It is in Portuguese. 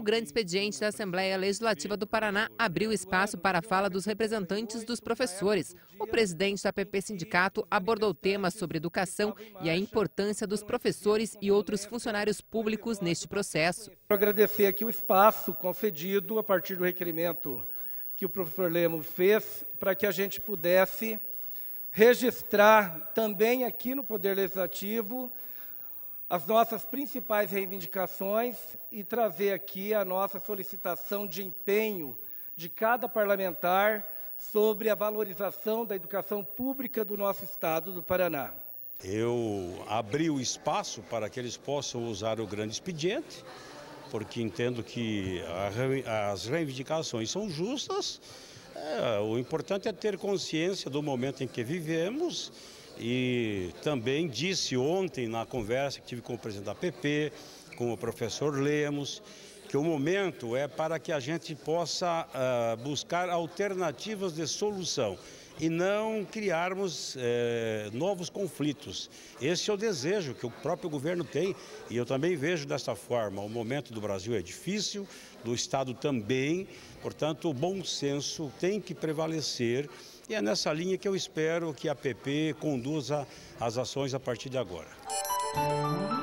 grande expediente da Assembleia Legislativa do Paraná abriu espaço para a fala dos representantes dos professores. O presidente da PP Sindicato abordou temas sobre educação e a importância dos professores e outros funcionários públicos neste processo. Quero agradecer aqui o espaço concedido a partir do requerimento que o professor Lemos fez para que a gente pudesse registrar também aqui no Poder Legislativo as nossas principais reivindicações e trazer aqui a nossa solicitação de empenho de cada parlamentar sobre a valorização da educação pública do nosso estado do Paraná. Eu abri o espaço para que eles possam usar o grande expediente, porque entendo que as reivindicações são justas. O importante é ter consciência do momento em que vivemos. E também disse ontem, na conversa que tive com o presidente da PP, com o professor Lemos, que o momento é para que a gente possa buscar alternativas de solução e não criarmos novos conflitos. Esse é o desejo que o próprio governo tem e eu também vejo desta forma. O momento do Brasil é difícil, do Estado também, portanto o bom senso tem que prevalecer. E é nessa linha que eu espero que a PP conduza as ações a partir de agora.